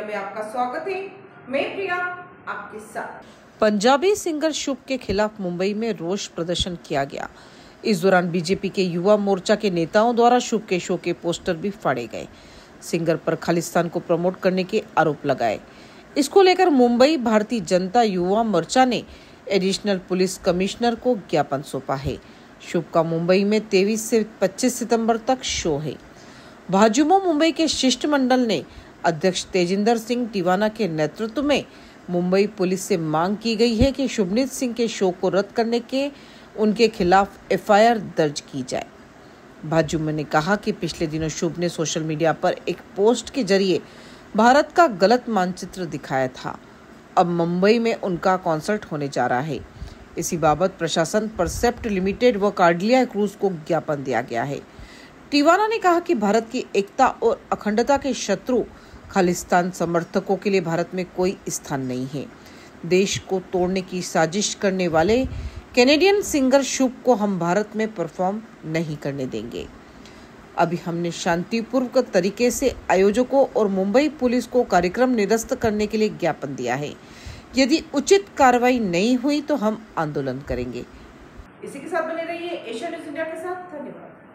में आपका स्वागत है। मैं प्रिया आपके साथ। पंजाबी सिंगर शुभ के खिलाफ मुंबई में रोष प्रदर्शन किया गया। इस दौरान बीजेपी के युवा मोर्चा के नेताओं द्वारा शुभ के शो के पोस्टर भी फाड़े गए। सिंगर पर खालिस्तान को प्रमोट करने के आरोप लगाए। इसको लेकर मुंबई भारतीय जनता युवा मोर्चा ने एडिशनल पुलिस कमिश्नर को ज्ञापन सौंपा है। शुभ का मुंबई में 23 से 25 सितंबर तक शो है। भाजयुमो मुंबई के शिष्टमंडल ने अध्यक्ष तेजिंदर सिंह टिवाना के नेतृत्व में मुंबई पुलिस से मांग की गई है कि शुभनीत सिंह के शो को रद्द करने के उनके खिलाफ एफआईआर दर्ज की जाए। भाजयुमो ने कहा कि पिछले दिनों शुभ ने सोशल मीडिया पर एक पोस्ट के जरिए भारत का गलत मानचित्र दिखाया था। अब मुंबई में उनका कॉन्सर्ट होने जा रहा है। इसी बाबत प्रशासन परसेप्ट लिमिटेड व कार्डिलिया क्रूज को ज्ञापन दिया गया है। टिवाना ने कहा कि भारत की एकता और अखंडता के शत्रु खालिस्तान समर्थकों के लिए भारत में कोई स्थान नहीं है। देश को तोड़ने की साजिश करने वाले कैनेडियन सिंगर शुभ को हम भारत में परफॉर्म नहीं करने देंगे। अभी हमने शांतिपूर्वक तरीके से आयोजकों और मुंबई पुलिस को कार्यक्रम निरस्त करने के लिए ज्ञापन दिया है। यदि उचित कार्रवाई नहीं हुई तो हम आंदोलन करेंगे। इसी के साथ बने रहिए एशिया न्यूज़ इंडिया के साथ। धन्यवाद।